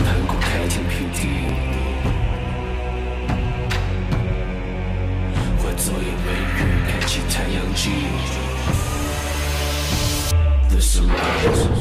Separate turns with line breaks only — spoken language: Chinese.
韩国开天辟地，化作一枚月，开启太阳系。The surround。